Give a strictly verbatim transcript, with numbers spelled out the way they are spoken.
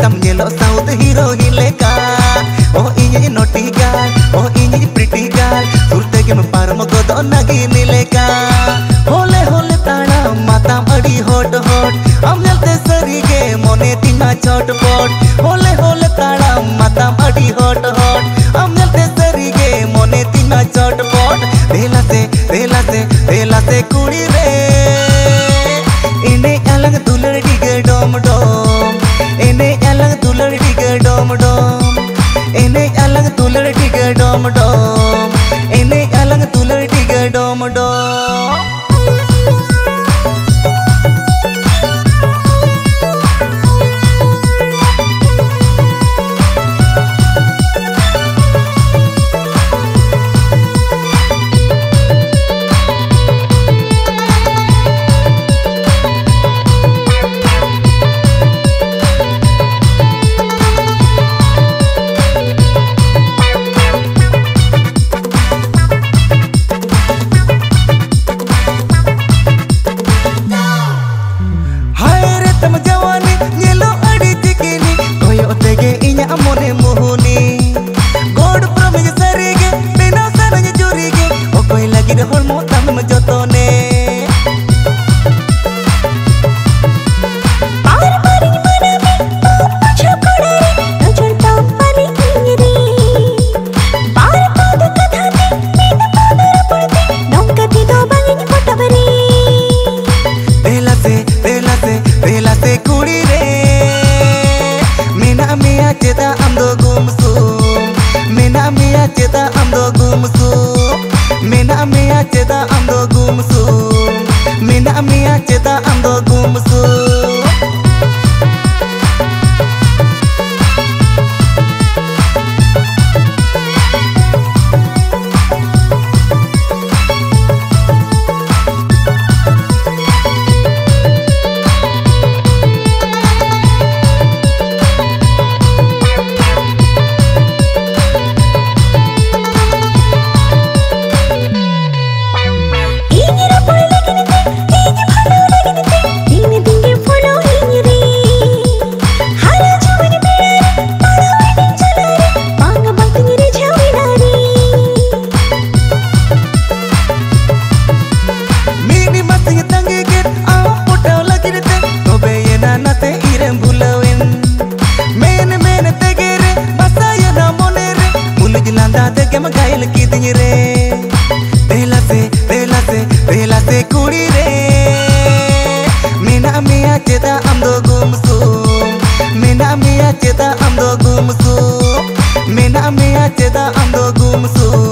tam yellow south hero hileka. Oh inye naughty girl, oh inye pretty girl, surte ke param godo nagi nileka. Hole hole tana matam adi hot hot, am jalte sarige mone tina chotpot. Hole hole tana matam adi hot hot, am jalte sarige mone tina chotpot. Dela se dela se dela se kudi re, ine alang dular diga dom dom, ine alang dular diga dom dom, ine alang dular diga dom dom, ine alang dular diga dom dom. Amore mohoni god promise sarige bina sarage jurige o koi lagi re hol mo tam me jotone par pari maname papa chhodare no chanta pari ingri par pad kathane nina padara purte nonkati do bangin potavare dela se dela se dela se kudi re mena mea cheta amdo gumsu mena mea cheta amdo gumsu mena mea cheta amdo gumsu mena mea cheta amdo gumsu. Gail ki dingi re dela se dela se dela se kudi re mena mea cheta amdo gumsu mena mea cheta amdo gumsu mena mea cheta amdo gumsu.